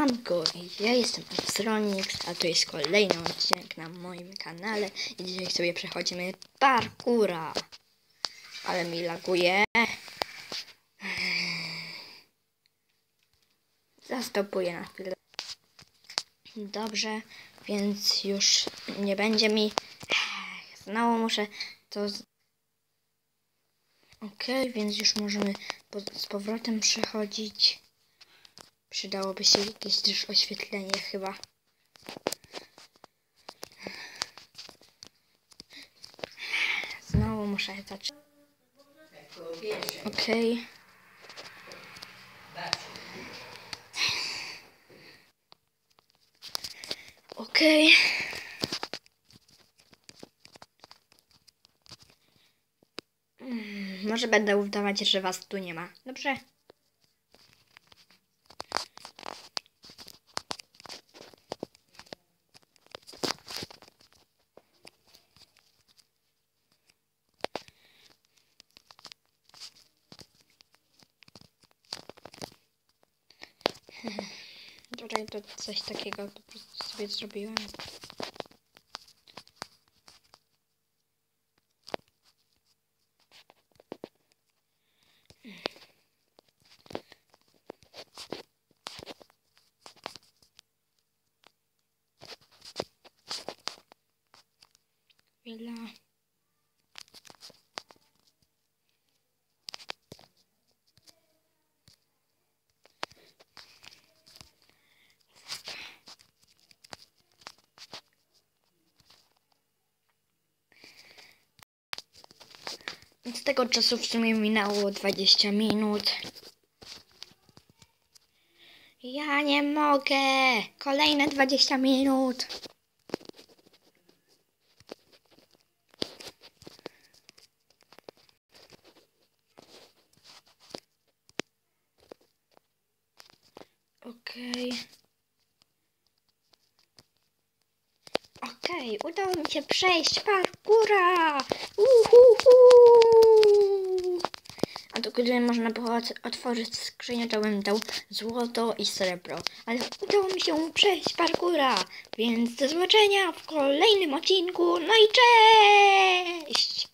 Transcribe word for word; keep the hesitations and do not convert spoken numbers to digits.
Siemanko, ja jestem Astronix, a to jest kolejny odcinek na moim kanale i dzisiaj sobie przechodzimy parkura. Ale mi laguje. Zastopuję na chwilę. Dobrze, więc już nie będzie mi... Znowu muszę to... Z... Okej, okay, więc już możemy z powrotem przechodzić. Przydałoby się jakieś też oświetlenie chyba. Znowu muszę zacząć. Okej. Okej. Hmm, może będę udawać, że was tu nie ma. Dobrze? Tutaj to coś takiego po prostu sobie zrobiłem. Chwila. Z tego czasu w sumie minęło dwadzieścia minut. Ja nie mogę! Kolejne dwadzieścia minut! Okej. Okay. Okej, okay, udało mi się przejść parkura! Uhuhu! A do gdy można było otworzyć skrzynię, to bym dał złoto i srebro. Ale udało mi się przejść parkura, więc do zobaczenia w kolejnym odcinku. No i cześć!